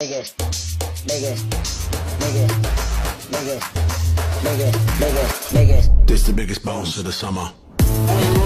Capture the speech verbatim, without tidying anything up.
biggest, biggest, biggest, biggest, biggest, biggest, biggest. This the biggest bounce of the summer.